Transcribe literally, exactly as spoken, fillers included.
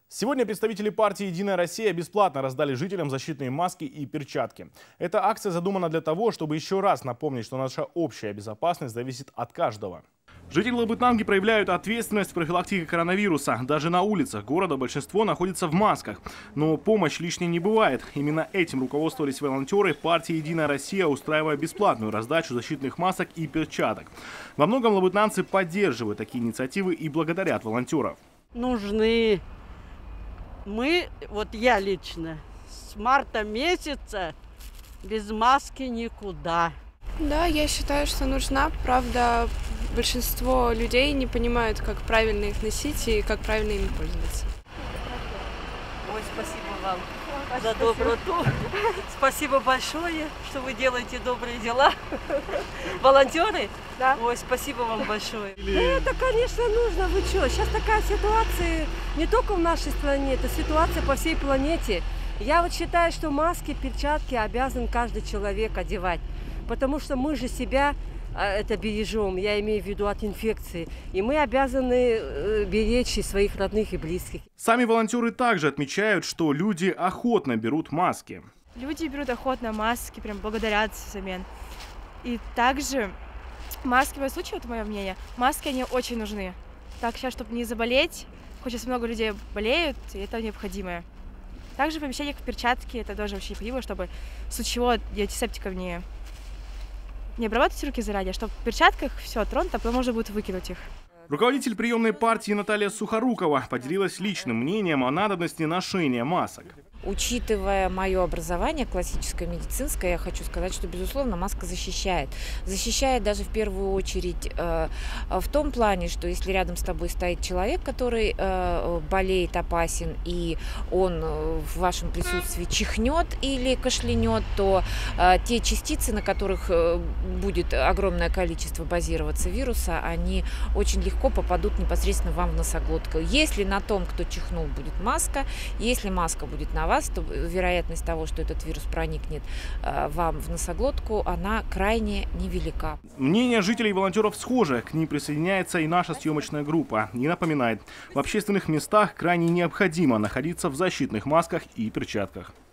Сегодня представители партии «Единая Россия» бесплатно раздали жителям защитные маски и перчатки. Эта акция задумана для того, чтобы еще раз напомнить, что наша общая безопасность зависит от каждого. Жители Лабытнанги проявляют ответственность в профилактике коронавируса. Даже на улицах города большинство находится в масках. Но помощь лишней не бывает. Именно этим руководствовались волонтеры партии «Единая Россия», устраивая бесплатную раздачу защитных масок и перчаток. Во многом лабытнанцы поддерживают такие инициативы и благодарят волонтеров. Нужны. Мы, вот я лично, с марта месяца без маски никуда. Да, я считаю, что нужна. Правда, большинство людей не понимают, как правильно их носить и как правильно ими пользоваться. Ой, спасибо вам за доброту. Спасибо большое, что вы делаете добрые дела. Волонтеры? Да. Ой, спасибо вам большое. Это, конечно, нужно. Вы что? Сейчас такая ситуация не только в нашей стране, это ситуация по всей планете. Я вот считаю, что маски, перчатки обязан каждый человек одевать. Потому что мы же себя это бережем, я имею в виду от инфекции. И мы обязаны беречь и своих родных и близких. Сами волонтеры также отмечают, что люди охотно берут маски. Люди берут охотно маски, прям благодарят взамен. И также маски, в моем случае, вот мое мнение, маски, они очень нужны. Так, сейчас, чтобы не заболеть, хоть сейчас много людей болеют, и это необходимое. Также в помещениях перчатки, это тоже очень необходимо, чтобы в случае чего антисептиков не... не обрабатывать руки заранее, чтобы в перчатках все тронуто, а потом можно будет выкинуть их. Руководитель приемной партии Наталья Сухорукова поделилась личным мнением о надобности ношения масок. Учитывая мое образование классическое, медицинское, я хочу сказать, что, безусловно, маска защищает. Защищает даже в первую очередь э, в том плане, что если рядом с тобой стоит человек, который э, болеет, опасен, и он в вашем присутствии чихнет или кашлянет, то э, те частицы, на которых э, будет огромное количество базироваться вируса, они очень легко попадут непосредственно вам в носоглотку. Если на том, кто чихнул, будет маска, если маска будет на вас, то вероятность того, что этот вирус проникнет э, вам в носоглотку, она крайне невелика. Мнение жителей и волонтеров схоже. К ним присоединяется и наша съемочная группа. И напоминает, в общественных местах крайне необходимо находиться в защитных масках и перчатках.